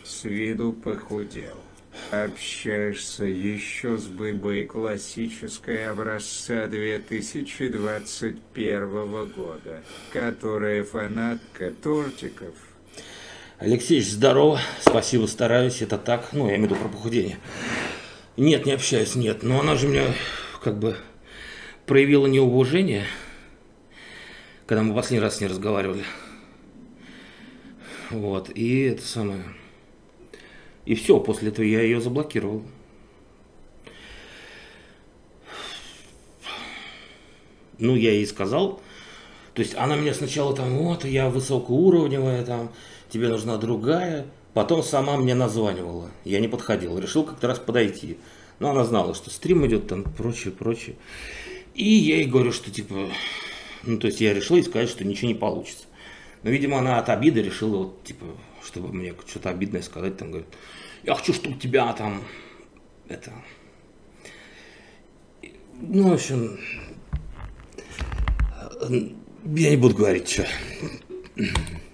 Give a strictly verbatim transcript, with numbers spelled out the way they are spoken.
С виду похудел. Общаешься еще с быбой классической образца две тысячи двадцать первого года, которая фанатка тортиков. Алексеевич, здорово. Спасибо, стараюсь. Это так. Ну, я имею в виду про похудение. Нет, не общаюсь, нет. Но она же меня как бы проявила неуважение, когда мы последний раз с ней разговаривали. Вот. И это самое... И все, после этого я ее заблокировал. Ну, я ей сказал. То есть она меня сначала там, вот, я высокоуровневая, там, тебе нужна другая. Потом сама мне названивала. Я не подходил. Решил как-то раз подойти. Но она знала, что стрим идет, там, прочее, прочее. И я ей говорю, что, типа, ну, то есть я решил ей сказать, что ничего не получится. Но, видимо, она от обиды решила, вот, типа, чтобы мне что-то обидное сказать, там, говорит, я хочу, чтобы тебя там, это, ну, в общем, я не буду говорить, что.